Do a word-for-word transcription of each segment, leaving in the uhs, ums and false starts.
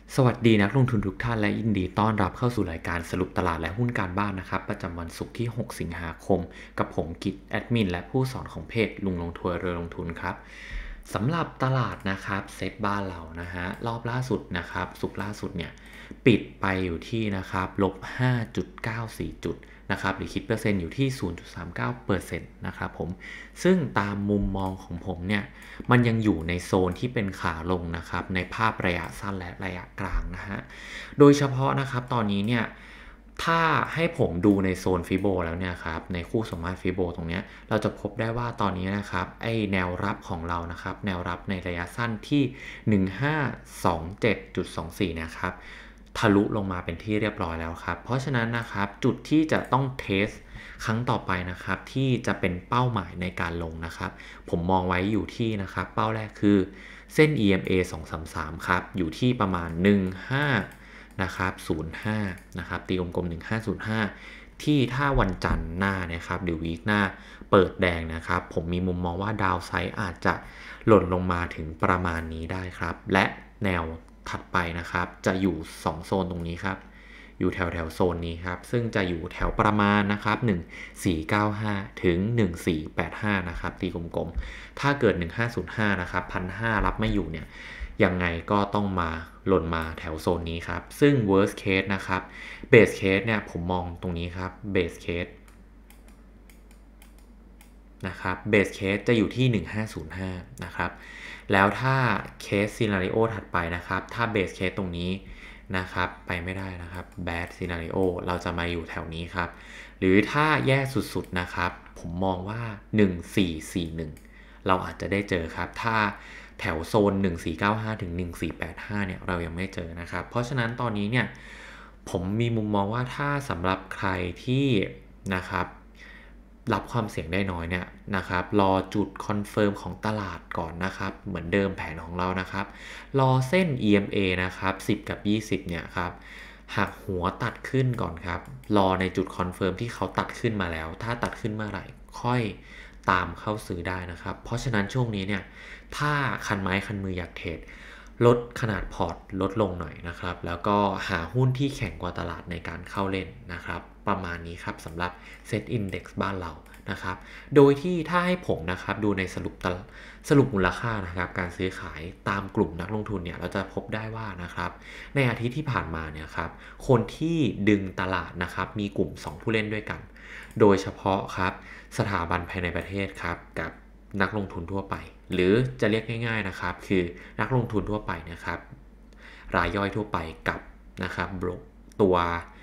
สวัสดีนักลงทุนทุกท่านและยินดีต้อนรับเข้าสู่รายการสรุปตลาดและหุ้นการบ้านนะครับประจำวันศุกร์ที่หกสิงหาคมกับผมกิตแอดมินและผู้สอนของเพจลุงลงทัวร์เรือลงทุนครับสำหรับตลาดนะครับเซ็ตบ้านเรานะฮะรอบล่าสุดนะครับศุกร์ล่าสุดเนี่ยปิดไปอยู่ที่นะครับลบ ห้าจุดเก้าสี่ จุดนะครับหรือคิดเปอร์เซ็นต์อยู่ที่ ศูนย์จุดสามเก้าเปอร์เซ็นต์ นะครับผมซึ่งตามมุมมองของผมเนี่ยมันยังอยู่ในโซนที่เป็นขาลงนะครับในภาพระยะสั้นและระยะกลางนะฮะโดยเฉพาะนะครับตอนนี้เนี่ยถ้าให้ผมดูในโซนฟิโบแล้วเนี่ยครับในคู่สมมาตรฟิโบตรงนี้เราจะพบได้ว่าตอนนี้นะครับไอแนวรับของเรานะครับแนวรับในระยะสั้นที่ หนึ่งพันห้าร้อยยี่สิบเจ็ดจุดสองสี่ นะครับทะลุลงมาเป็นที่เรียบร้อยแล้วครับเพราะฉะนั้นนะครับจุดที่จะต้องเทสครั้งต่อไปนะครับที่จะเป็นเป้าหมายในการลงนะครับผมมองไว้อยู่ที่นะครับเป้าแรกคือเส้น อี เอ็ม เอ สองร้อยสามสิบสามครับอยู่ที่ประมาณหนึ่งพันห้าร้อยนะครับศูนย์ห้านะครับตีกลมๆหนึ่งพันห้าร้อยห้าที่ถ้าวันจันทร์หน้านะครับหรือวีคหน้าเปิดแดงนะครับผมมีมุมมองว่าดาวไซด์อาจจะหล่นลงมาถึงประมาณนี้ได้ครับและแนวถัดไปนะครับจะอยู่สองโซนตรงนี้ครับอยู่แถวแถวโซนนี้ครับซึ่งจะอยู่แถวประมาณนะครับหนึ่งพันสี่ร้อยเก้าสิบห้าถึงหนึ่งพันสี่ร้อยแปดสิบห้านะครับตีกลมๆถ้าเกิดหนึ่งพันห้าร้อยห้านะครับ หนึ่งพันห้าร้อย รับไม่อยู่เนี่ยยังไงก็ต้องมาหล่นมาแถวโซนนี้ครับซึ่ง worst case นะครับ base case เนี่ยผมมองตรงนี้ครับ base case นะครับ base case จะอยู่ที่หนึ่งพันห้าร้อยห้านะครับแล้วถ้า case scenario ถัดไปนะครับถ้า base case ตรงนี้นะครับไปไม่ได้นะครับ bad scenario เราจะมาอยู่แถวนี้ครับหรือถ้าแย่สุดๆนะครับผมมองว่าหนึ่งพันสี่ร้อยสี่สิบเอ็ดเราอาจจะได้เจอครับถ้าแถวโซนหนึ่งพันสี่ร้อยเก้าสิบห้าถึงหนึ่งพันสี่ร้อยแปดสิบห้าเนี่ยเรายังไม่เจอนะครับเพราะฉะนั้นตอนนี้เนี่ยผมมีมุมมองว่าถ้าสำหรับใครที่นะครับรับความเสี่ยงได้น้อยเนี่ยนะครับรอจุดคอนเฟิร์มของตลาดก่อนนะครับเหมือนเดิมแผนของเรานะครับรอเส้น อี เอ็ม เอ นะครับสิบกับยี่สิบเนี่ยครับหักหัวตัดขึ้นก่อนครับรอในจุดคอนเฟิร์มที่เขาตัดขึ้นมาแล้วถ้าตัดขึ้นเมื่อไหร่ค่อยตามเข้าซื้อได้นะครับเพราะฉะนั้นช่วงนี้เนี่ยถ้าคันไม้คันมืออยากเทรดลดขนาดพอร์ตลดลงหน่อยนะครับแล้วก็หาหุ้นที่แข็งกว่าตลาดในการเข้าเล่นนะครับประมาณนี้ครับสำหรับ Set Index บ้านเรานะครับโดยที่ถ้าให้ผมนะครับดูในสรุปตลสรุปมูลค่านะครับการซื้อขายตามกลุ่มนักลงทุนเนี่ยเราจะพบได้ว่านะครับในอาทิตย์ที่ผ่านมาเนี่ยครับคนที่ดึงตลาดนะครับมีกลุ่มสองผู้เล่นด้วยกันโดยเฉพาะครับสถาบันภายในประเทศครับกับนักลงทุนทั่วไปหรือจะเรียกง่ายๆนะครับคือนักลงทุนทั่วไปนะครับรายย่อยทั่วไปกับนะครับตัว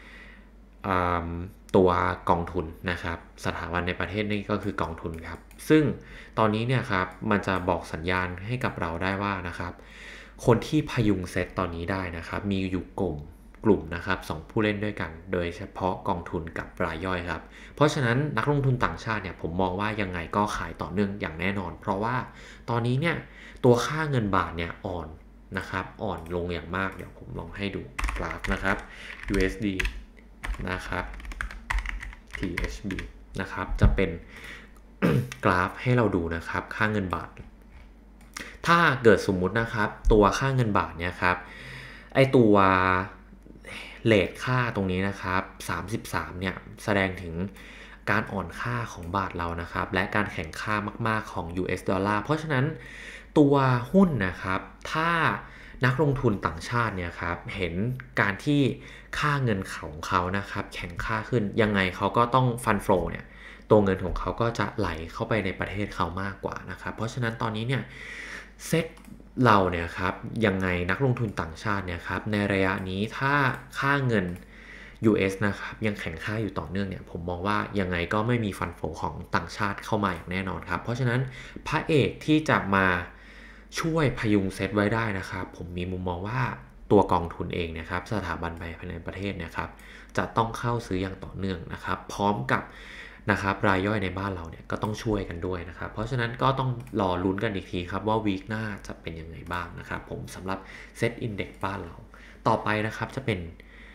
ตัวกองทุนนะครับสถาบันในประเทศนี่ก็คือกองทุนครับซึ่งตอนนี้เนี่ยครับมันจะบอกสัญญาณให้กับเราได้ว่านะครับคนที่พยุงเซตตอนนี้ได้นะครับมีอยู่กลุ่มกลุ่มนะครับสองผู้เล่นด้วยกันโดยเฉพาะกองทุนกับรายย่อยครับเพราะฉะนั้นนักลงทุนต่างชาติเนี่ยผมมองว่ายังไงก็ขายต่อเนื่องอย่างแน่นอนเพราะว่าตอนนี้เนี่ยตัวค่าเงินบาทเนี่ยอ่อนนะครับอ่อนลงอย่างมากเดี๋ยวผมลองให้ดูกราฟนะครับ ยู เอส ดี นะครับ ที เอช บี นะครับจะเป็น กราฟให้เราดูนะครับค่าเงินบาทถ้าเกิดสมมุตินะครับตัวค่าเงินบาทเนี่ยครับไอตัวเรทค่าตรงนี้นะครับสามสิบสามเนี่ยแสดงถึงการอ่อนค่าของบาทเรานะครับและการแข่งค่ามากๆของ ยู เอส ดอลลาร์เพราะฉะนั้นตัวหุ้นนะครับถ้านักลงทุนต่างชาติเนี่ยครับเห็นการที่ค่าเงินของเขานะครับแข็งค่าขึ้นยังไงเขาก็ต้องฟันโฟเนี่ยตัวเงินของเขาก็จะไหลเข้าไปในประเทศเขามากกว่านะครับเพราะฉะนั้นตอนนี้เนี่ยเซ็ตเราเนี่ยครับยังไงนักลงทุนต่างชาติเนี่ยครับในระยะนี้ถ้าค่าเงิน ยู เอส นะครับยังแข็งค่าอยู่ต่อเนื่องเนี่ยผมมองว่ายังไงก็ไม่มีฟันโฟของต่างชาติเข้ามาอย่างแน่นอนครับเพราะฉะนั้นพระเอกที่จะมาช่วยพยุงเซตไว้ได้นะครับผมมีมุมมองว่าตัวกองทุนเองนะครับสถาบันภายในประเทศเนี่ยครับจะต้องเข้าซื้ออย่างต่อเนื่องนะครับพร้อมกับนะครับรายย่อยในบ้านเราเนี่ยก็ต้องช่วยกันด้วยนะครับเพราะฉะนั้นก็ต้องรอลุ้นกันอีกทีครับว่าวีคหน้าจะเป็นยังไงบ้างนะครับผมสำหรับเซตอินเด็กซ์บ้านเราต่อไปนะครับจะเป็น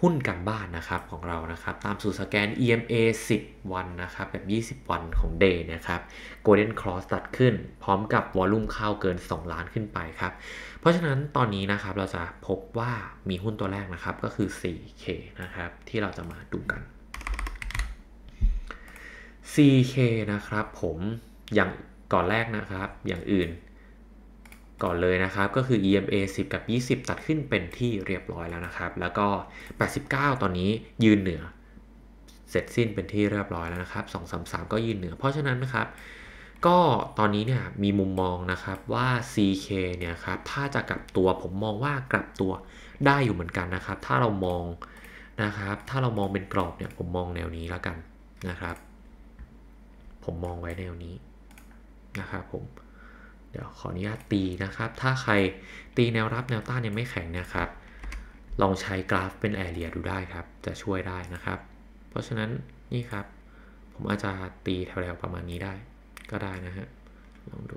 หุ้นกันบ้านนะครับของเรานะครับตามสูตรสแกน อี เอ็ม เอ สิบ วันนะครับแบบยี่สิบวันของ Day นะครับ Golden Cross ตัดขึ้นพร้อมกับวอลลุ่มเข้าเกินสองล้านขึ้นไปครับเพราะฉะนั้นตอนนี้นะครับเราจะพบว่ามีหุ้นตัวแรกนะครับก็คือ ซี เค นะครับที่เราจะมาดูกัน ซี เค นะครับผมอย่างก่อนแรกนะครับอย่างอื่นก่อนเลยนะครับก็คือ อี เอ็ม เอ สิบ กับยี่สิบตัดขึ้นเป็นที่เรียบร้อยแล้วนะครับแล้วก็แปดสิบเก้าตอนนี้ยืนเหนือเสร็จสิ้นเป็นที่เรียบร้อยแล้วนะครับสอง สาม สามก็ยืนเหนือเพราะฉะนั้นนะครับก็ตอนนี้เนี่ยมีมุมมองนะครับว่า ซี เค เนี่ยครับถ้าจะกลับตัวผมมองว่ากลับตัวได้อยู่เหมือนกันนะครับถ้าเรามองนะครับถ้าเรามองเป็นกรอบเนี่ยผมมองแนวนี้แล้วกันนะครับผมมองไว้แนวนี้นะครับผมเดี๋ยวขออนุญาตตีนะครับถ้าใครตีแนวรับแนวต้านยังไม่แข็งนะครับลองใช้กราฟเป็นแอเรียดูได้ครับจะช่วยได้นะครับเพราะฉะนั้นนี่ครับผมอาจจะตีแถวๆประมาณนี้ได้ก็ได้นะฮะลองดู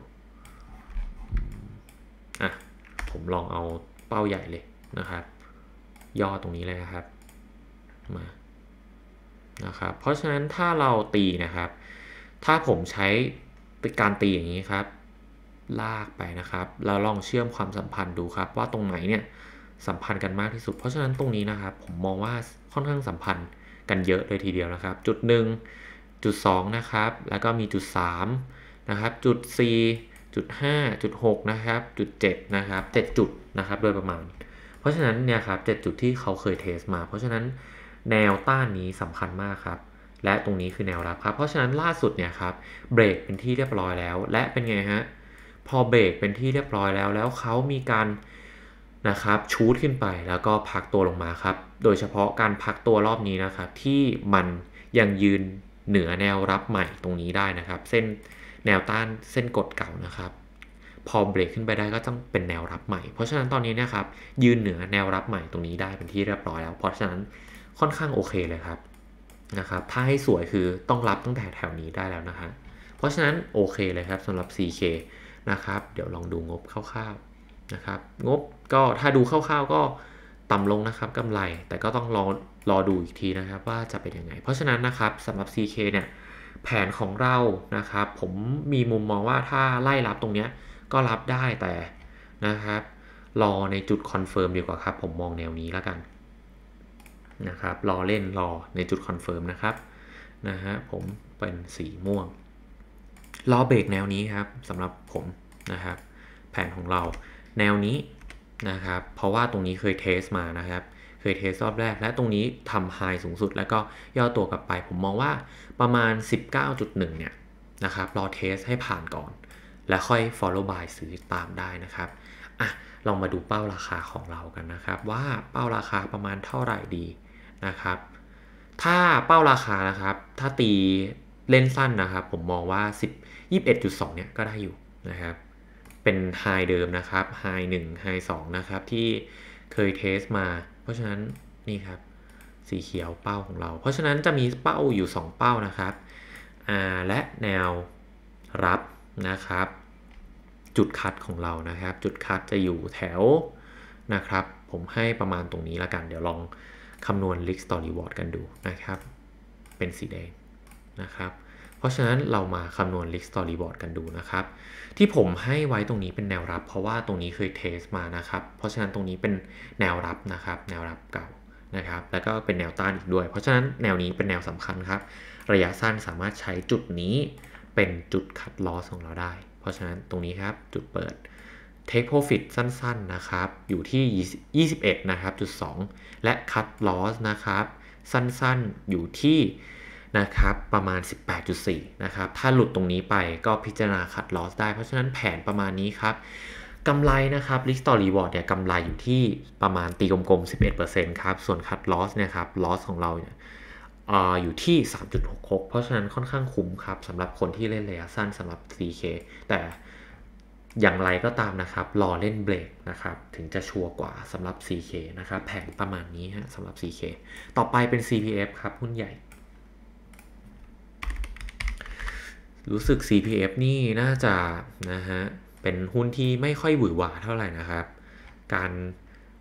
อ่ะผมลองเอาเป้าใหญ่เลยนะครับย่อตรงนี้เลยนะครับมานะครับเพราะฉะนั้นถ้าเราตีนะครับถ้าผมใช้การตีอย่างนี้ครับลากไปนะครับแล้วลองเชื่อมความสัมพันธ์ดูครับว่าตรงไหนเนี่ยสัมพันธ์กันมากที่สุดเพราะฉะนั้นตรงนี้นะครับผมมองว่าค่อนข้างสัมพันธ์กันเยอะเลยทีเดียวนะครับจุดหนึ่งจุดสองนะครับแล้วก็มีจุดสามนะครับจุดสี่จุดห้าจุดหกนะครับจุดเจ็ดนะครับเจ็ดจุดนะครับโดยประมาณเพราะฉะนั้นเนี่ยครับเจ็ดจุดที่เขาเคยเทสมาเพราะฉะนั้นแนวต้านนี้สำคัญมากครับและตรงนี้คือแนวรับครับเพราะฉะนั้นล่าสุดเนี่ยครับเบรกเป็นที่เรียบร้อยแล้วและเป็นไงฮะพอเบรกเป็นที่เรียบร้อยแล้วแล้วเขามีการนะครับชูดขึ้นไปแล้วก็พักตัวลงมาครับโดยเฉพาะการพักตัวรอบนี้นะครับที่มันยังยืนเหนือแนวรับใหม่ตรงนี้ได้นะครับเส้นแนวต้านเส้นกดเก่านะครับพอเบรกขึ้นไปได้ก็ต้องเป็นแนวรับใหม่เพราะฉะนั้นตอนนี้นะครับยืนเหนือแนวรับใหม่ตรงนี้ได้เป็นที่เรียบร้อยแล้วเพราะฉะนั้นค่อนข้างโอเคเลยครับนะครับถ้าให้สวยคือต้องรับตั้งแต่แถวนี้ได้แล้วนะฮะเพราะฉะนั้นโอเคเลยครับสำหรับ ซี เค นะครับเดี๋ยวลองดูงบคร่าวๆนะครับงบก็ถ้าดูคร่าวๆก็ต่ำลงนะครับกำไรแต่ก็ต้องรอรอดูอีกทีนะครับว่าจะเป็นยังไงเพราะฉะนั้นนะครับสำหรับ ซี เค เนี่ยแผนของเรานะครับผมมีมุมมองว่าถ้าไล่รับตรงเนี้ยก็รับได้แต่นะครับรอในจุดคอนเฟิร์มดีกว่าครับผมมองแนวนี้แล้วกันนะครับรอเล่นรอในจุดคอนเฟิร์มนะครับนะฮะผมเป็นสีม่วงรอเบรกแนวนี้ครับสำหรับผมนะครับแผนของเราแนวนี้นะครับเพราะว่าตรงนี้เคยเทสมานะครับเคยเทสรอบแรกและตรงนี้ทำไฮสูงสุดแล้วก็ย่อตัวกลับไปผมมองว่าประมาณ สิบเก้าจุดหนึ่ง เนี่ยนะครับรอเทสให้ผ่านก่อนแล้วค่อย follow by ซื้อตามได้นะครับอ่ะลองมาดูเป้าราคาของเรากันนะครับว่าเป้าราคาประมาณเท่าไหร่ดีนะครับถ้าเป้าราคานะครับถ้าตีเล่นสั้นนะครับผมมองว่าสิบ ยี่สิบเอ็ดจุดสอง เนี่ยก็ได้อยู่นะครับเป็นไฮเดิมนะครับไฮหนึ่งไฮสองนะครับที่เคยเทสมาเพราะฉะนั้นนี่ครับสีเขียวเป้าของเราเพราะฉะนั้นจะมีเป้าอยู่สองเป้านะครับอ่าและแนวรับนะครับจุดคัดของเรานะครับจุดคัดจะอยู่แถวนะครับผมให้ประมาณตรงนี้ละกันเดี๋ยวลองคำนวณ risk to reward กันดูนะครับเป็นสีแดงนะครับเพราะฉะนั้นเรามาคำนวณ risk to reward กันดูนะครับที่ผมให้ไว้ตรงนี้เป็นแนวรับเพราะว่าตรงนี้เคยเทสมานะครับเพราะฉะนั้นตรงนี้เป็นแนวรับนะครับแนวรับเก่านะครับแล้วก็เป็นแนวต้านอีกด้วยเพราะฉะนั้นแนวนี้เป็นแนวสำคัญครับระยะสั้นสามารถใช้จุดนี้เป็นจุด cut loss ของเราได้เพราะฉะนั้นตรงนี้ครับจุดเปิด take profit สั้นๆนะครับอยู่ที่ยี่สิบเอ็ดนะครับจุดสองและ cut loss นะครับสั้นๆอยู่ที่นะครับประมาณ สิบแปดจุดสี่ นะครับถ้าหลุดตรงนี้ไปก็พิจารณา cut loss ได้เพราะฉะนั้นแผนประมาณนี้ครับกำไรนะครับ risk to reward เนี่ยกำไรอยู่ที่ประมาณตีกลมๆ สิบเอ็ดเปอร์เซ็นต์ ครับส่วน cut loss เนี่ยครับ loss ของเราเนี่ยอ่าอยู่ที่ สามจุดหกหก เพราะฉะนั้นค่อนข้างคุ้มครับสำหรับคนที่เล่นระยะสั้นสำหรับ ซี เค แต่อย่างไรก็ตามนะครับรอเล่นเบรกนะครับถึงจะชัวร์กว่าสำหรับ ซี เค นะครับแผนประมาณนี้ฮะสำหรับ ซี เค ต่อไปเป็น ซี พี เอฟ ครับหุ้นใหญ่รู้สึก ซี พี เอฟ นี่น่าจะนะฮะเป็นหุ้นที่ไม่ค่อยหวือหวาเท่าไหร่นะครับการ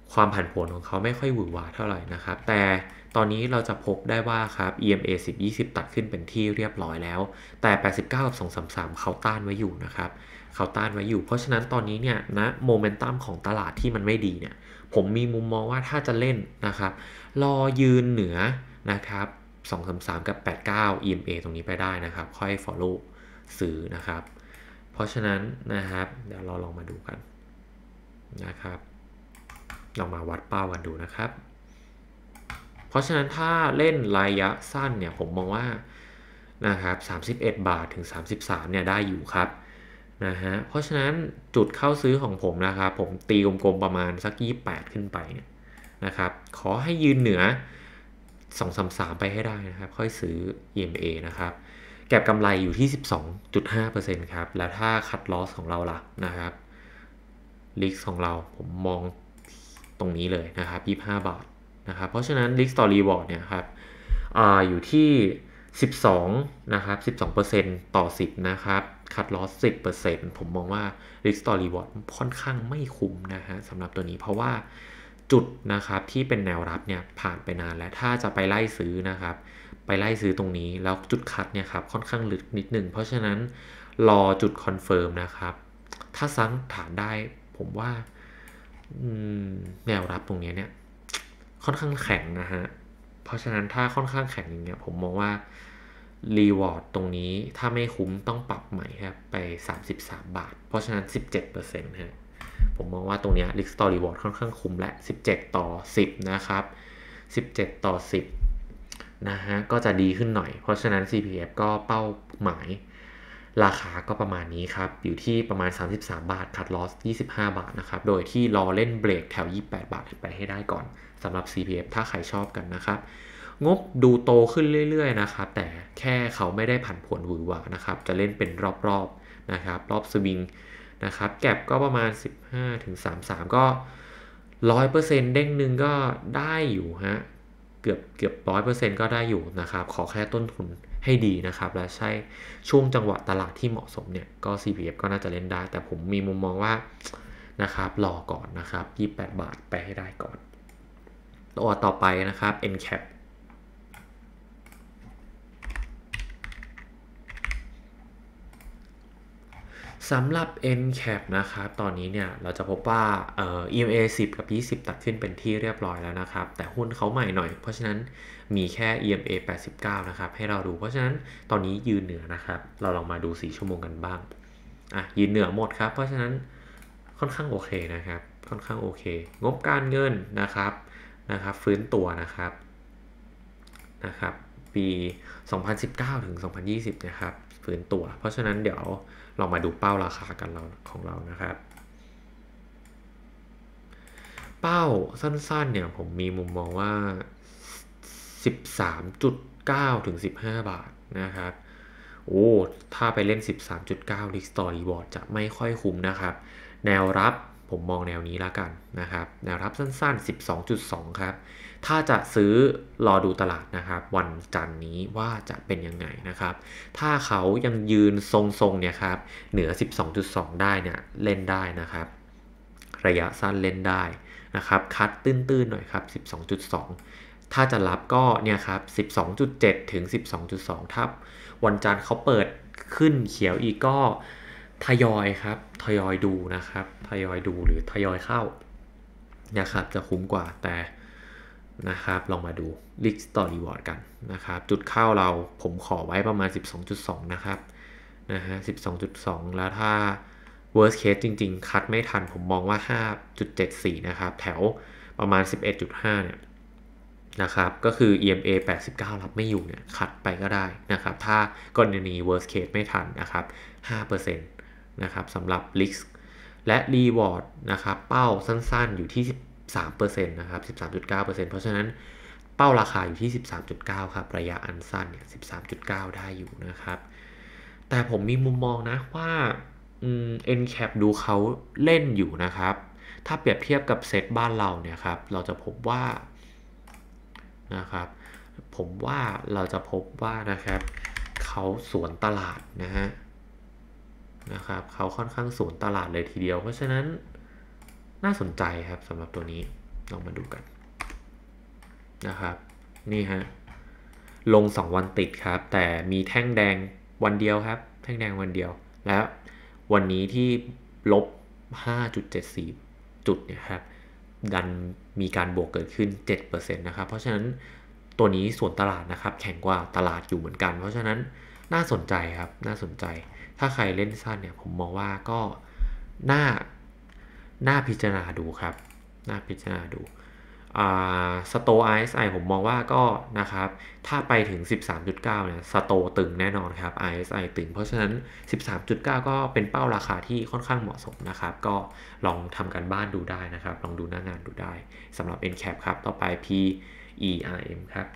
ความผันผวนของเขาไม่ค่อยหวือหวาเท่าไหร่นะครับแต่ตอนนี้เราจะพบได้ว่าครับ อี เอ็ม เอ สิบ ยี่สิบ ตัดขึ้นเป็นที่เรียบร้อยแล้วแต่แปดสิบเก้ากับสองร้อยสามสิบสามเขาต้านไว้อยู่นะครับเขาต้านไว้อยู่เพราะฉะนั้นตอนนี้เนี่ยนะโมเมนตัมของตลาดที่มันไม่ดีเนี่ยผมมีมุมมองว่าถ้าจะเล่นนะครับรอยืนเหนือนะครับสองร้อยสามสิบสามกับแปดสิบเก้า อี เอ็ม เอ ตรงนี้ไปได้นะครับค่อย follow ซื้อนะครับเพราะฉะนั้นนะครับเดี๋ยวเราลองมาดูกันนะครับลองมาวัดเป้ากันดูนะครับเพราะฉะนั้นถ้าเล่นระยะสั้นเนี่ยผมมองว่านะครับสามสิบเอ็ดบาทถึงสามสิบสามเนี่ยได้อยู่ครับนะฮะเพราะฉะนั้นจุดเข้าซื้อของผมนะครับผมตีกลมๆประมาณสักยี่สิบแปดขึ้นไปนะครับขอให้ยืนเหนือสองร้อยสามสิบสามไปให้ได้นะครับค่อยซื้อ อี เอ็ม เอ นะครับแก็บกำไรอยู่ที่ สิบสองจุดห้าเปอร์เซ็นต์ ครับแล้วถ้าคัดลอสของเราล่ะนะครับลิกของเราผมมองตรงนี้เลยนะครับยี่สิบห้าบาทนะครับเพราะฉะนั้น Risk to Reward เนี่ยครับ อ, อยู่ที่สิบสองนะครับ สิบสองเปอร์เซ็นต์ ต่อสิบนะครับคัดลอส สิบเปอร์เซ็นต์ ผมมองว่า Risk to Reward ค่อนข้างไม่คุ้มนะฮะสำหรับตัวนี้เพราะว่าจุดนะครับที่เป็นแนวรับเนี่ยผ่านไปนานแล้วถ้าจะไปไล่ซื้อนะครับไปไล่ซื้อตรงนี้แล้วจุดคัดเนี่ยครับค่อนข้างลึกนิดนึงเพราะฉะนั้นรอจุดคอนเฟิร์มนะครับถ้าซังฐานได้ผมว่าแนวรับตรงนี้เนี่ยค่อนข้างแข็งนะฮะเพราะฉะนั้นถ้าค่อนข้างแข็งอย่างเงี้ยผมมองว่ารีวอร์ดตรงนี้ถ้าไม่คุ้มต้องปรับใหม่ครับไปสามสิบสามบาทเพราะฉะนั้น สิบเจ็ดเปอร์เซ็นต์ ฮะผมมองว่าตรงนี้ Risk to Reward ค่อนข้างคุ้มและสิบเจ็ดต่อสิบนะครับสิบเจ็ดต่อสิบนะฮะก็จะดีขึ้นหน่อยเพราะฉะนั้น ซี พี เอฟ ก็เป้าหมายราคาก็ประมาณนี้ครับอยู่ที่ประมาณสามสิบสามบาทคัทลอสยี่สิบห้าบาทนะครับโดยที่รอเล่นเบรกแถวยี่สิบแปดบาทไปให้ได้ก่อนสำหรับ ซี พี เอฟ ถ้าใครชอบกันนะครับงบดูโตขึ้นเรื่อยๆนะครับแต่แค่เขาไม่ได้ผันผวนหวือหวานะครับจะเล่นเป็นรอบๆนะครับรอบสวิงนะครับแก็บก็ประมาณสิบห้าถึงสามสิบสามก็ หนึ่งร้อยเปอร์เซ็นต์ เด้งหนึ่งก็ได้อยู่ฮะเกือบเกือบ หนึ่งร้อยเปอร์เซ็นต์ ก็ได้อยู่นะครับขอแค่ต้นทุนให้ดีนะครับและใช่ช่วงจังหวะตลาดที่เหมาะสมเนี่ยก็ ซี พี เอฟ ก็น่าจะเล่นได้แต่ผมมีมุมมองว่านะครับรอก่อนนะครับยี่สิบแปดบาทไปให้ได้ก่อนตัวต่อไปนะครับ เอ็น แคป สำหรับ เอ็น แคป นะครับตอนนี้เนี่ยเราจะพบว่าเอ่อ อี เอ็ม เอ สิบ กับ ยี่สิบ ตัดขึ้นเป็นที่เรียบร้อยแล้วนะครับแต่หุ้นเขาใหม่หน่อยเพราะฉะนั้นมีแค่ อี เอ็ม เอ แปดสิบเก้านะครับให้เราดูเพราะฉะนั้นตอนนี้ยืนเหนือนะครับเราลองมาดูสี่ชั่วโมงกันบ้างอ่ะยืนเหนือหมดครับเพราะฉะนั้นค่อนข้างโอเคนะครับค่อนข้างโอเคงบการเงินนะครับนะครับฟื้นตัวนะครับนะครับปีสองพันสิบเก้าถึงสองพันยี่สิบนะครับฟื้นตัวเพราะฉะนั้นเดี๋ยวเรามาดูเป้าราคากันเราของเรานะครับเป้าสั้นๆเนี่ยผมมีมุมมองว่า สิบสามจุดเก้า ถึงสิบห้าบาทนะครับโอ้ถ้าไปเล่น สิบสามจุดเก้า Risk to Reward จะไม่ค่อยคุ้มนะครับแนวรับผมมองแนวนี้ละกันนะครับแนวรับสั้นๆ สิบสองจุดสอง ครับถ้าจะซื้อรอดูตลาดนะครับวันจันทร์นี้ว่าจะเป็นยังไงนะครับถ้าเขายังยืนทรงๆเนี่ยครับเหนือ สิบสองจุดสอง ได้เนี่ยเล่นได้นะครับระยะสั้นเล่นได้นะครับคัดตื้นๆหน่อยครับ สิบสองจุดสอง ถ้าจะรับก็เนี่ยครับ สิบสองจุดเจ็ด ถึง สิบสองจุดสอง ถ้าวันจันทร์เขาเปิดขึ้นเขียวอีกก็ทยอยครับทยอยดูนะครับทยอยดูหรือทยอยเข้านะครับจะคุ้มกว่าแต่นะครับลองมาดู Risk to Reward กันนะครับจุดเข้าเราผมขอไว้ประมาณ สิบสองจุดสอง นะครับนะฮะ สิบสองจุดสอง แล้วถ้า worst case จริงๆคัดไม่ทันผมมองว่า ห้าจุดเจ็ดสี่ นะครับแถวประมาณ สิบเอ็ดจุดห้า เนี่ยนะครับก็คือ อี เอ็ม เอ แปดสิบเก้า รับไม่อยู่เนี่ยขัดไปก็ได้นะครับถ้ากรณี worst case ไม่ทันนะครับ ห้าเปอร์เซ็นต์ นะครับสำหรับ risk และ reward นะครับเป้าสั้นๆอยู่ที่ สิบสามเปอร์เซ็นต์ นะครับ สิบสามจุดเก้าเปอร์เซ็นต์ เพราะฉะนั้นเป้าราคาอยู่ที่ สิบสามจุดเก้า ครับระยะอันสั้นเนี่ย สิบสามจุดเก้า ได้อยู่นะครับแต่ผมมีมุมมองนะว่าอืม เอ็น แคป ดูเขาเล่นอยู่นะครับถ้าเปรียบเทียบกับเซตบ้านเราเนี่ยครับเราจะพบว่านะครับผมว่าเราจะพบว่านะครับเขาสวนตลาดนะฮะนะครับเขาค่อนข้างสวนตลาดเลยทีเดียวเพราะฉะนั้นน่าสนใจครับสำหรับตัวนี้ลองมาดูกันนะครับนี่ฮะลงสองวันติดครับแต่มีแท่งแดงวันเดียวครับแท่งแดงวันเดียวแล้ววันนี้ที่ลบ ห้าจุดเจ็ดสี่ จุดเนี่ยครับดันมีการบวกเกิดขึ้น เจ็ดเปอร์เซ็นต์ นะครับเพราะฉะนั้นตัวนี้ส่วนตลาดนะครับแข็งกว่าตลาดอยู่เหมือนกันเพราะฉะนั้นน่าสนใจครับน่าสนใจถ้าใครเล่นสั้นเนี่ยผมมองว่าก็น่าน่าพิจารณาดูครับน่าพิจารณาดูสโต อาร์ เอส ไอ ผมมองว่าก็นะครับถ้าไปถึง สิบสามจุดเก้า เนี่ยสโตตึงแน่นอนครับ อาร์ เอส ไอ ตึงเพราะฉะนั้น สิบสามจุดเก้า ก็เป็นเป้าราคาที่ค่อนข้างเหมาะสมนะครับก็ลองทำกันบ้านดูได้นะครับลองดูหน้างานดูได้สำหรับ เอ็น แคป ครับต่อไป พี อี อาร์ เอ็ม ครับ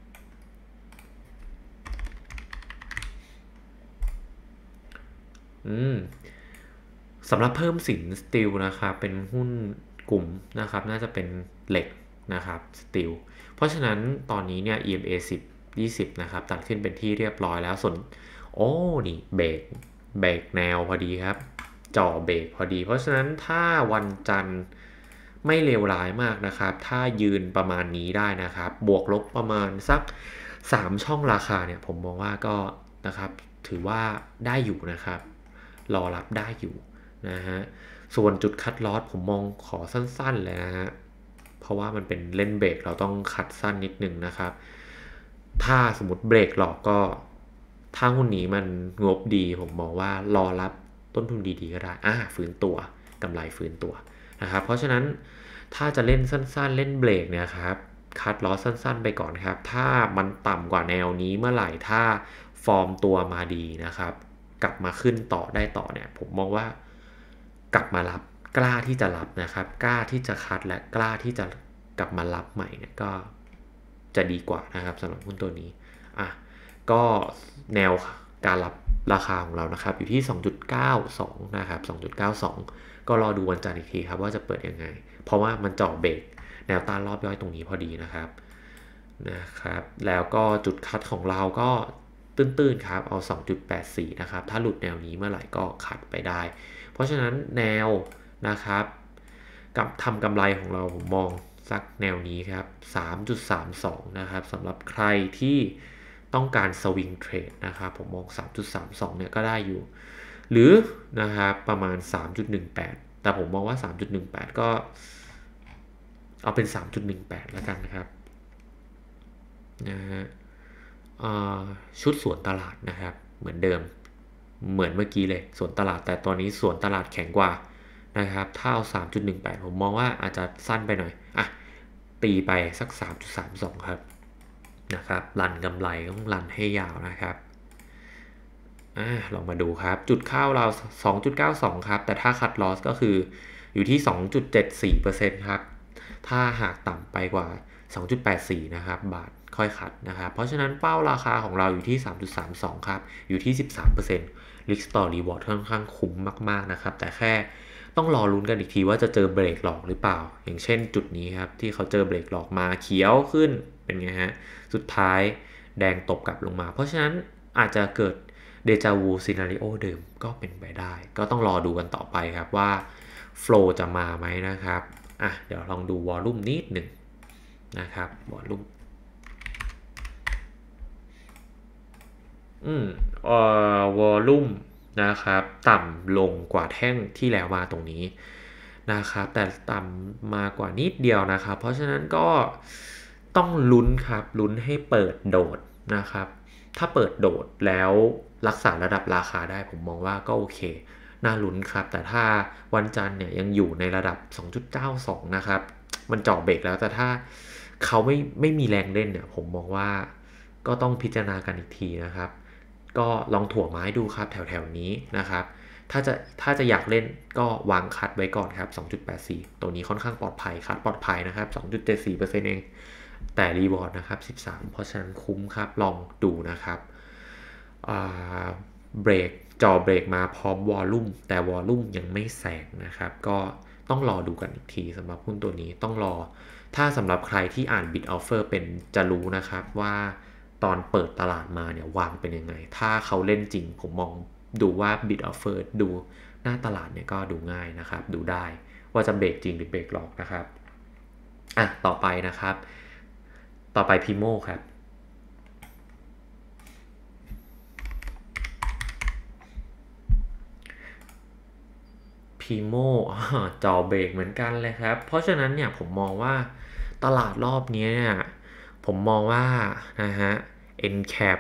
อืมสำหรับเพิ่มสินสตีลนะครับเป็นหุ้นกลุ่มนะครับน่าจะเป็นเหล็กนะครับสตีลเพราะฉะนั้นตอนนี้เนี่ย อี เอ็ม เอ สิบ ยี่สิบนะครับตัดขึ้นเป็นที่เรียบร้อยแล้วส่วนโอ้นี่เบรกเบรกแนวพอดีครับจ่อเบรกพอดีเพราะฉะนั้นถ้าวันจันทร์ไม่เลวร้ายมากนะครับถ้ายืนประมาณนี้ได้นะครับบวกลบประมาณสักสามช่องราคาเนี่ยผมมองว่าก็นะครับถือว่าได้อยู่นะครับรอรับได้อยู่นะฮะส่วนจุดคัดลอสผมมองขอสั้นๆเลยนะฮะเพราะว่ามันเป็นเล่นเบรกเราต้องคัดสั้นนิดนึงนะครับถ้าสมมติเบรกหลอกก็ถ้าหุ้นนี้มันงบดีผมมองว่ารอรับต้นทุนดีๆก็ได้อ่าฟื้นตัวกำไรฟื้นตัวนะครับเพราะฉะนั้นถ้าจะเล่นสั้นๆเล่นเบรกเนี่ยครับคัดลอสสั้นๆไปก่อนครับถ้ามันต่ำกว่าแนวนี้เมื่อไหร่ถ้าฟอร์มตัวมาดีนะครับกลับมาขึ้นต่อได้ต่อเนี่ยผมมองว่ากลับมารับกล้าที่จะรับนะครับกล้าที่จะคัดและกล้าที่จะกลับมารับใหม่เนี่ยก็จะดีกว่านะครับสำหรับหุ้นตัวนี้อ่ะก็แนวการรับราคาของเรานะครับอยู่ที่ สองจุดเก้าสอง นะครับ สองจุดเก้าสอง ก็รอดูวันจันทร์อีกทีครับว่าจะเปิดยังไงเพราะว่ามันเจาะเบรกแนวต้านรอบย่อยตรงนี้พอดีนะครับนะครับแล้วก็จุดคัดของเราก็ตื้นๆครับเอา สองจุดแปดสี่ นะครับถ้าหลุดแนวนี้เมื่อไหร่ก็คัดไปได้เพราะฉะนั้นแนวนะครับกับทำกำไรของเราผมมองสักแนวนี้ครับ สามจุดสามสอง นะครับสำหรับใครที่ต้องการสวิงเทรดนะครับผมมอง สามจุดสามสอง เนี่ยก็ได้อยู่หรือนะครับประมาณ สามจุดหนึ่งแปด แต่ผมมองว่า สามจุดหนึ่งแปด ก็เอาเป็น สามจุดหนึ่งแปด แล้วกันนะครับนะฮะชุดสวนตลาดนะครับเหมือนเดิมเหมือนเมื่อกี้เลยสวนตลาดแต่ตอนนี้สวนตลาดแข็งกว่านะครับถ้าเอา สามจุดหนึ่งแปด ผมมองว่าอาจจะสั้นไปหน่อยอ่ะตีไปสัก สามจุดสามสอง ครับนะครับรันกำไรต้องรันให้ยาวนะครับอ่าลองมาดูครับจุดเข้าเรา สองจุดเก้าสอง ครับแต่ถ้าคัดลอสก็คืออยู่ที่ สองจุดเจ็ดสี่เปอร์เซ็นต์ ครับถ้าหากต่ำไปกว่า สองจุดแปดสี่ นะครับบาทค่อยคัดนะครับเพราะฉะนั้นเป้าราคาของเราอยู่ที่ สามจุดสามสอง ครับอยู่ที่ สิบสามเปอร์เซ็นต์ Risk to Reward ค่อนข้างคุ้มมากๆนะครับแต่แค่ต้องรอลุ้นกันอีกทีว่าจะเจอเบรกหลอกหรือเปล่าอย่างเช่นจุดนี้ครับที่เขาเจอเบรกหลอกมาเขียวขึ้นเป็นไงฮะสุดท้ายแดงตบกลับลงมาเพราะฉะนั้นอาจจะเกิดเดจาวูซีนาริโอเดิมก็เป็นไปได้ก็ต้องรอดูกันต่อไปครับว่าโฟลว์จะมาไหมนะครับอ่ะเดี๋ยวลองดูวอลลุ่มนิดหนึ่งนะครับวอลลุ่มอืมเอ่อวอลลุ่มนะครับต่ำลงกว่าแท่งที่แล้วมาตรงนี้นะครับแต่ต่ำมากว่านิดเดียวนะครับเพราะฉะนั้นก็ต้องลุ้นครับลุ้นให้เปิดโดดนะครับถ้าเปิดโดดแล้วรักษาระดับราคาได้ผมมองว่าก็โอเคน่าลุ้นครับแต่ถ้าวันจันทร์เนี่ยยังอยู่ในระดับ สองจุดเก้าสอง นะครับมันเจาะเบรกแล้วแต่ถ้าเขาไม่ไม่มีแรงเล่นเนี่ยผมมองว่าก็ต้องพิจารณากันอีกทีนะครับก็ลองถั่วไม้ดูครับแถวๆนี้นะครับถ้าจะถ้าจะอยากเล่นก็วางคัดไว้ก่อนครับ สองจุดแปดสี่ ตัวนี้ค่อนข้างปลอดภัยคัดปลอดภัยนะครับ สองจุดเจ็ดสี่เปอร์เซ็นต์ เองแต่รีวอร์ดนะครับสิบสามเพราะฉะนั้นคุ้มครับลองดูนะครับเบรกจอเบรกมาพร้อมวอลลุ่มแต่วอลลุ่มยังไม่แสงนะครับก็ต้องรอดูกันอีกทีสำหรับหุ้นตัวนี้ต้องรอถ้าสำหรับใครที่อ่าน Bid Offer เป็นจะรู้นะครับว่าตอนเปิดตลาดมาเนี่ยวางเป็นยังไงถ้าเขาเล่นจริงผมมองดูว่า Bid Offer ดูหน้าตลาดเนี่ยก็ดูง่ายนะครับดูได้ว่าจะเบรกจริงหรือเบรกหลอกนะครับอ่ะต่อไปนะครับต่อไปพิโมครับพีโมจอเบรกเหมือนกันเลยครับเพราะฉะนั้นเนี่ยผมมองว่าตลาดรอบนี้เนี่ยผมมองว่านะฮะ N-Cap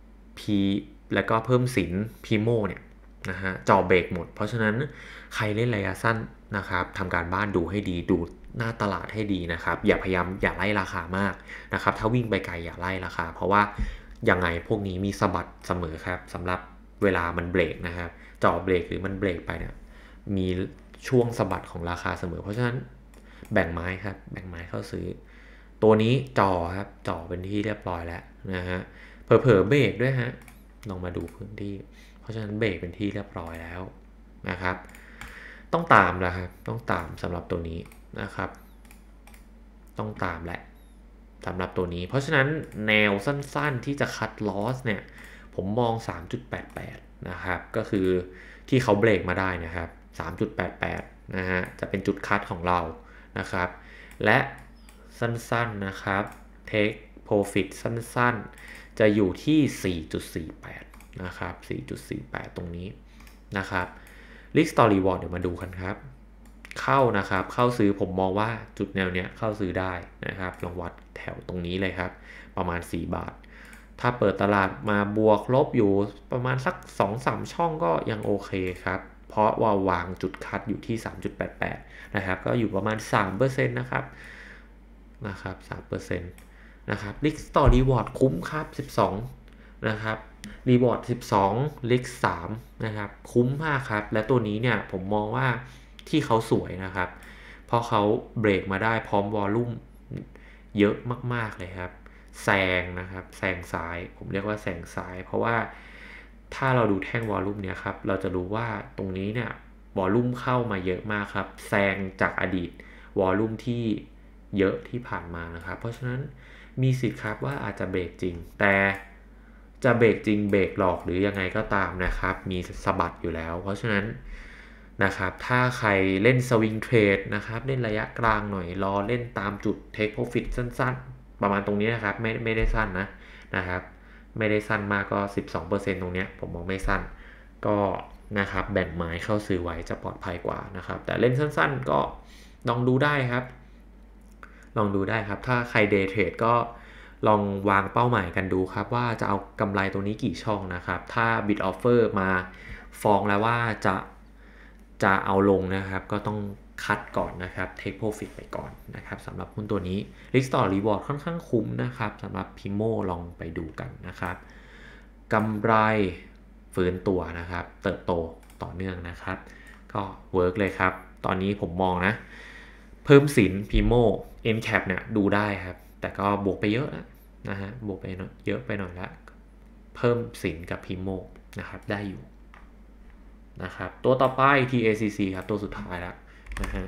P แล้วก็เพิ่มสินพีโมเนี่ยนะฮะจอเบรกหมดเพราะฉะนั้นใครเล่นระยะสั้นนะครับทำการบ้านดูให้ดีดูหน้าตลาดให้ดีนะครับอย่าพยายามอย่าไล่ราคามากนะครับถ้าวิ่งไปไกลอย่าไล่ราคาเพราะว่ายังไงพวกนี้มีสะบัดเสมอครับสำหรับเวลามันเบรกนะครับจอเบรกหรือมันเบรกไปเนี่ยมีช่วงสะบัดของราคาเสมอเพราะฉะนั้นแบ่งไม้ครับแบ่งไม้เข้าซื้อตัวนี้จอครับจอเป็นที่เรียบร้อยแล้วนะฮะเผลอๆเบรกด้วยฮะลองมาดูพื้นที่เพราะฉะนั้นเบรกเป็นที่เรียบร้อยแล้วนะครับต้องตามแล้วครับต้องตามสำหรับตัวนี้นะครับต้องตามแหละสำหรับตัวนี้เพราะฉะนั้นแนวสั้นๆที่จะคัดลอสเนี่ยผมมอง สามจุดแปดแปด นะครับก็คือที่เขาเบรกมาได้นะครับ สามจุดแปดแปด นะฮะจะเป็นจุดคัดของเรานะครับและสั้นๆนะครับ take profit สั้นๆจะอยู่ที่ สี่จุดสี่แปด นะครับ สี่จุดสี่แปด ตรงนี้นะครับ risk to reward เดี๋ยวมาดูกันครับเข้านะครับเข้าซื้อผมมองว่าจุดแนวเนี้ยเข้าซื้อได้นะครับลองวัดแถวตรงนี้เลยครับประมาณสี่บาทถ้าเปิดตลาดมาบวกลบอยู่ประมาณสัก สองถึงสาม ช่องก็ยังโอเคครับเพราะว่าวางจุดคัดอยู่ที่ สามจุดแปดแปด นะครับก็อยู่ประมาณ สามเปอร์เซ็นต์ นะครับนะครับ สามเปอร์เซ็นต์ นะครับ risk to reward คุ้มครับสิบสองนะครับ reward สิบสอง risk สามนะครับคุ้มมากครับและตัวนี้เนี่ยผมมองว่าที่เขาสวยนะครับเพราะเขาเบรกมาได้พร้อมวอลลุ่มเยอะมากๆเลยครับแซงนะครับแซงซ้ายผมเรียกว่าแซงซ้ายเพราะว่าถ้าเราดูแท่งวอลลุ่มเนี้ยครับเราจะรู้ว่าตรงนี้เนี่ยวอลลุ่มเข้ามาเยอะมากครับแซงจากอดีตวอลลุ่มที่เยอะที่ผ่านมานะครับเพราะฉะนั้นมีสิทธิ์ครับว่าอาจจะเบรกจริงแต่จะเบรกจริงเบรกหลอกหรือยังไงก็ตามนะครับมีสะบัดอยู่แล้วเพราะฉะนั้นนะครับถ้าใครเล่นสวิงเทรดนะครับเล่นระยะกลางหน่อยรอเล่นตามจุด take profit สั้นๆประมาณตรงนี้นะครับไม่ไม่ได้สั้นนะนะครับไม่ได้สั้นมากก็ สิบสองเปอร์เซ็นต์ ตรงนี้ผมมองไม่สั้นก็นะครับแบ่งไม้เข้าซื้อไว้จะปลอดภัยกว่านะครับแต่เล่นสั้นๆก็ลองดูได้ครับลองดูได้ครับถ้าใครเดย์เทรดก็ลองวางเป้าหมายกันดูครับว่าจะเอากำไรตรงนี้กี่ช่องนะครับถ้า bid offer มาฟ้องแล้วว่าจะจะเอาลงนะครับก็ต้องคัดก่อนนะครับ take profit ไปก่อนนะครับสำหรับหุ้นตัวนี้ risk to reward ค่อนข้างคุ้มนะครับสำหรับ Pimo ลองไปดูกันนะครับกำไรฟื้นตัวนะครับเติบโตต่อเนื่องนะครับก็เวิร์กเลยครับตอนนี้ผมมองนะเพิ่มสิน Pimo N-Cap เนี่ยดูได้ครับแต่ก็บวกไปเยอะนะนะฮะบวกไปเยอะไปหน่อยละเพิ่มสินกับ Pimo นะครับได้อยู่นะครับตัวต่อไป ที เอ ซี ซี ครับตัวสุดท้ายแล้วนะฮะ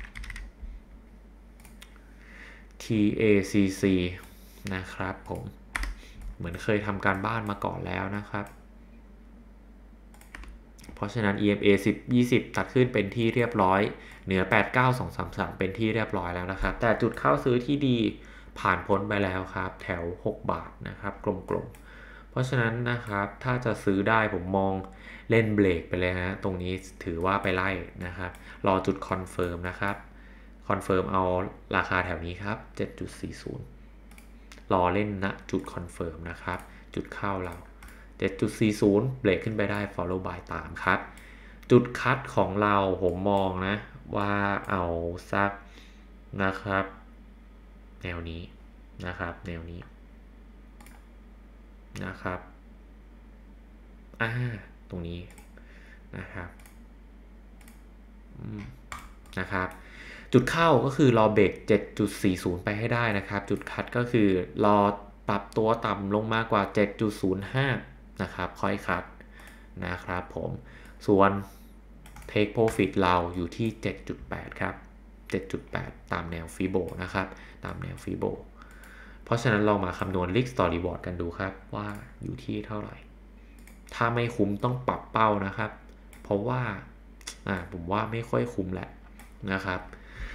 ที เอ ซี ซี นะครับผมเหมือนเคยทำการบ้านมาก่อนแล้วนะครับเพราะฉะนั้น อี เอ็ม เอ สิบ ยี่สิบตัดขึ้นเป็นที่เรียบร้อยเหนือแปด เก้า สอง สาม สามเป็นที่เรียบร้อยแล้วนะครับแต่จุดเข้าซื้อที่ดีผ่านพ้นไปแล้วครับแถวหกบาทนะครับกลมๆเพราะฉะนั้นนะครับถ้าจะซื้อได้ผมมองเล่นเบรกไปเลยฮะตรงนี้ถือว่าไปไล่นะครับรอจุดคอนเฟิร์มนะครับคอนเฟิร์มเอาราคาแถวนี้ครับ เจ็ดจุดสี่ศูนย์ รอเล่นณจุดคอนเฟิร์มนะครับจุดเข้าเรา เจ็ดจุดสี่ศูนย์ เบรกขึ้นไปได้ follow by ตามครับจุดคัดของเราผมมองนะว่าเอาสักนะครับแนวนี้นะครับแนวนี้นะครับอ่าตรงนี้นะครับนะครับจุดเข้าก็คือรอเบรก เจ็ดจุดสี่ศูนย์ ไปให้ได้นะครับจุดคัดก็คือรอปรับตัวต่ำลงมากกว่า เจ็ดจุดศูนย์ห้า นะครับค่อยคัดนะครับผมส่วน take profit เราอยู่ที่ เจ็ดจุดแปด ครับ เจ็ดจุดแปด ตามแนวฟีโบนะครับตามแนวฟีโบเพราะฉะนั้นเรามาคำนวณ risk to reward กันดูครับว่าอยู่ที่เท่าไหร่ถ้าไม่คุ้มต้องปรับเป้านะครับเพราะว่าอ่าผมว่าไม่ค่อยคุ้มแหละนะครับ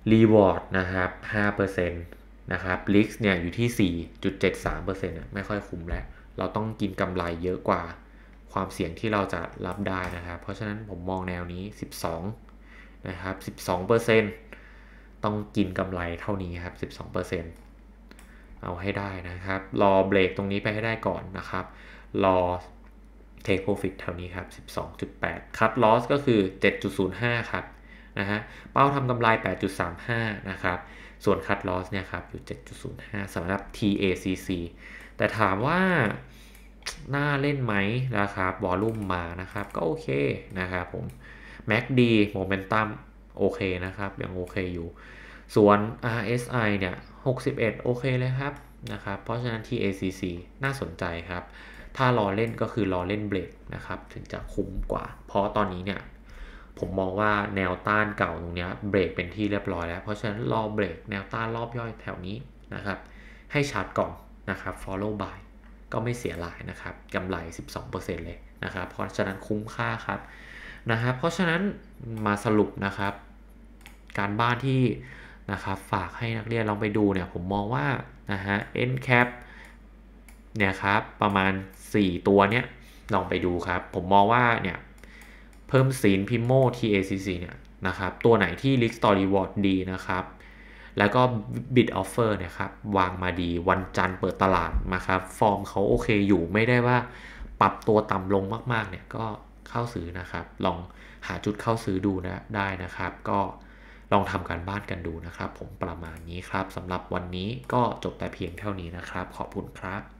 Reward นะครับ ห้าเปอร์เซ็นต์ นะครับ Risk เนี่ยอยู่ที่ สี่จุดเจ็ดสามเปอร์เซ็นต์ ไม่ค่อยคุ้มแล้วเราต้องกินกำไรเยอะกว่าความเสี่ยงที่เราจะรับได้นะครับเพราะฉะนั้นผมมองแนวนี้สิบสองนะครับ สิบสองเปอร์เซ็นต์ ต้องกินกำไรเท่านี้ครับ สิบสองเปอร์เซ็นต์ เอาให้ได้นะครับรอเบรกตรงนี้ไปให้ได้ก่อนนะครับรอ take profit เท่านี้ครับ สิบสองจุดแปด cut loss ก็คือ เจ็ดจุดศูนย์ห้า ครับนะฮะเป้าทำกำไร แปดจุดสามห้า นะครับส่วน cut loss เนี่ยครับอยู่ เจ็ดจุดศูนย์ห้า สำหรับ ที เอ ซี ซี แต่ถามว่าน่าเล่นไหมนะครับวอลลุ่มมานะครับก็โอเคนะครับผม แม็ก ดี Momentum โอเคนะครับยังโอเคอยู่ส่วน อาร์ เอส ไอ เนี่ยหกสิบเอ็ดโอเคเลยครับนะครับเพราะฉะนั้น ที เอ ซี ซี น่าสนใจครับถ้ารอเล่นก็คือรอเล่นเบรกนะครับถึงจะคุ้มกว่าเพราะตอนนี้เนี่ยผมมองว่าแนวต้านเก่าตรงนี้เบรกเป็นที่เรียบร้อยแล้วเพราะฉะนั้นรอเบรกแนวต้านรอบย่อยแถวนี้นะครับให้ชาร์จก่อนนะครับ follow buy ก็ไม่เสียหลายนะครับกำไร สิบสองเปอร์เซ็นต์ เลยนะครับเพราะฉะนั้นคุ้มค่าครับนะครับเพราะฉะนั้นมาสรุปนะครับการบ้านที่นะครับฝากให้นักเรียนลองไปดูเนี่ยผมมองว่านะฮะ end cap เนี่ยครับประมาณสี่ตัวเนี้ยลองไปดูครับผมมองว่าเนี่ยเพิ่มศีลพิมโม ที เอ ซี ซี เนี่ยนะครับตัวไหนที่ risk to reward ดีนะครับแล้วก็ bid offer เนี่ยครับวางมาดีวันจันทร์เปิดตลาดมาครับฟอร์มเขาโอเคอยู่ไม่ได้ว่าปรับตัวต่ำลงมากๆเนี่ยก็เข้าซื้อนะครับลองหาจุดเข้าซื้อดูนะได้นะครับก็ลองทำการบ้านกันดูนะครับผมประมาณนี้ครับสำหรับวันนี้ก็จบแต่เพียงเท่านี้นะครับขอบคุณครับ